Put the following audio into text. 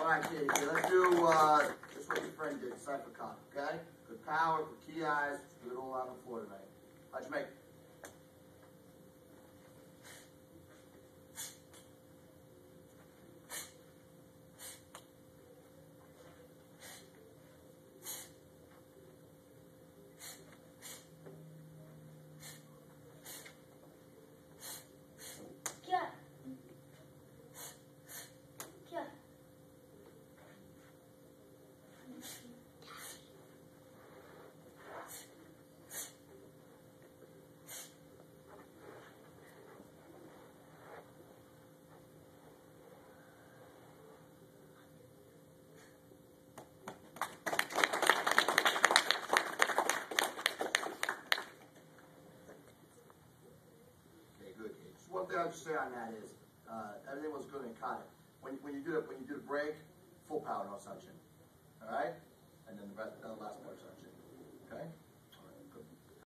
right, Katie, let's do just what your friend did, Saifa Kata, okay? Good power, good key eyes, do it all on the floor tonight. How'd you make it? One thing I'll just say on that is everything was good in Kata. When you do the break, full power, no suction. All right.